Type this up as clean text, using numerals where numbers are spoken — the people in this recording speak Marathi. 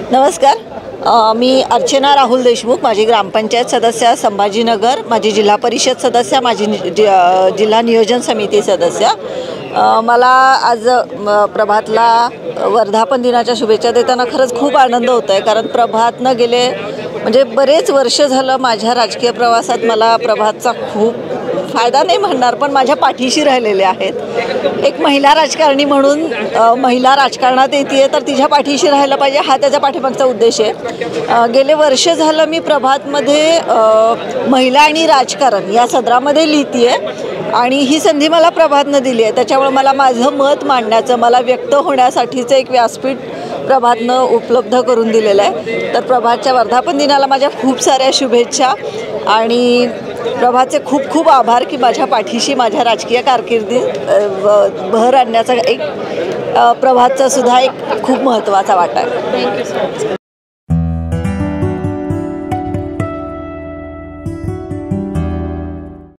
नमस्कार. मी अर्चना राहुल देशमुख, माझी ग्रामपंचायत सदस्य संभाजीनगर, माझी जिल्हा परिषद सदस्य, माझी जिल्हा नियोजन समिती सदस्य. मला आज प्रभातला वर्धापन दिनाच्या शुभेच्छा देताना खरंच खूप आनंद होत आहे, कारण प्रभातनं गेले म्हणजे बरेच वर्ष झालं माझ्या राजकीय प्रवासात मला प्रभातचा खूप फायदा नाही म्हणणार, पण माझ्या पाठीशी राहिलेले आहेत. एक महिला राजकारणी म्हणून महिला राजकारणात येते तर तिच्या पाठीशी राहायला पाहिजे, हा त्याच्या पाठीमागचा उद्देश आहे. गेले वर्ष झालं मी प्रभातमध्ये महिला आणि राजकारण या सदरामध्ये लिहिते आहे आणि ही संधी मला प्रभातनं दिली आहे. त्याच्यामुळे मला माझं मत मांडण्याचं, मला व्यक्त होण्यासाठीचं एक व्यासपीठ प्रभातनं उपलब्ध करून दिलेलं आहे. तर प्रभातच्या वर्धापन दिनाला माझ्या खूप साऱ्या शुभेच्छा आणि प्रभातचे खूप खूप आभार की माझ्या पाठीशी माझ्या राजकीय कारकिर्दीत भर आणण्याचा एक प्रभातचा सुद्धा एक खूप महत्त्वाचा वाटा आहे. Thank you so much.